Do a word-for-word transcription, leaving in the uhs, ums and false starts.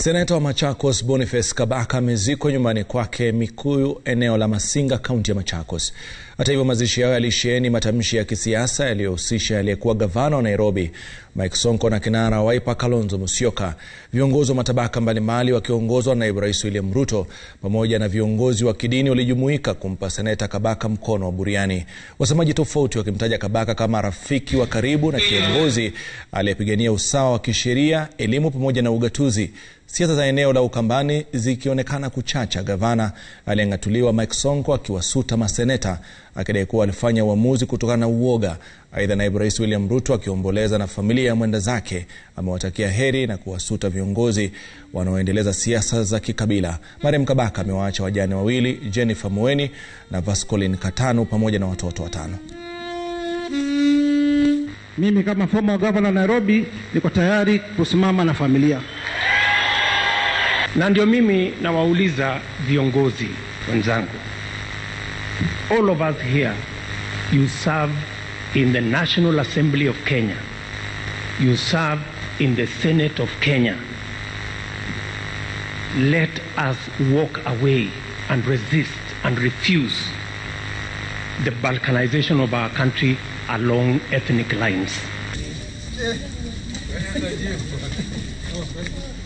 Seneta wa Machakos Boniface Kabaka amezikwa nyumbani kwake Mikuyu, eneo la Masinga, kaunti ya Machakos. Hata hivyo, mazishi yao yalisheheni matamshi ya kisiasa yaliyohusisha aliyekuwa gavana wa Nairobi Mike Sonko na kinara wa Wiper Kalonzo Musyoka. Viongozi wa matabaka mbalimbali wakiongozwa na naibu rais William Ruto pamoja na viongozi wa kidini walijumuika kumpa seneta Kabaka mkono wa buriani. Wasemaji tofauti wakimtaja Kabaka kama rafiki wa karibu na kiongozi aliyepigania usawa wa kisheria, elimu pamoja na ugatuzi. Siasa za eneo la Ukambani zikionekana kuchacha, gavana aliyeng'atuliwa Mike Sonko akiwasuta maseneta akidai kuwa alifanya uamuzi kutokana na uoga. Aidha, naibu rais William Ruto akiomboleza na familia ya mwenda zake amewatakia heri na kuwasuta viongozi wanaoendeleza siasa za kikabila. Marehemu Kabaka amewaacha wajane wawili, Jennifer Mueni na Vascolin Katano pamoja na watoto watano. Mimi kama former governor Nairobi niko tayari kusimama na familia. Na ndio mimi nawauliza viongozi wenzangu, all of us here, you serve in the National Assembly of Kenya, you serve in the Senate of Kenya. Let us walk away and resist and refuse the balkanization of our country along ethnic lines.